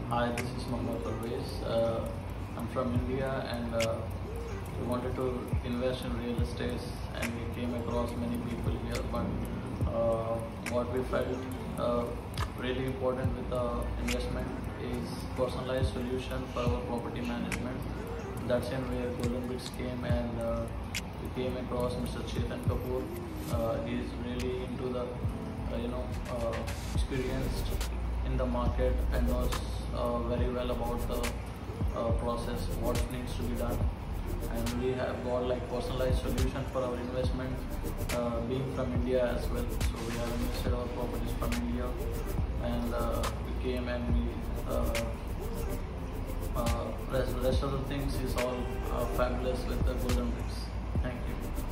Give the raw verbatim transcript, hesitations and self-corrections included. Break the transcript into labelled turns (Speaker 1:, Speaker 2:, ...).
Speaker 1: Hi, this is Mohammad Parvez. Uh, I'm from India and uh, we wanted to invest in real estate and we came across many people here. But uh, what we felt uh, really important with the investment is personalized solution for our property management. That's in where Golden Bits came and uh, we came across Mister Chetan Kapoor. Uh, he is really into the uh, you know uh, experienced in the market and knows uh, very well about the uh, process, what needs to be done. And we have got like personalized solution for our investment, uh, being from India as well. So we have invested our properties from India, and uh, we came and we uh, uh, rest, rest of the things is all uh, fabulous with the Golden Bits. Thank you.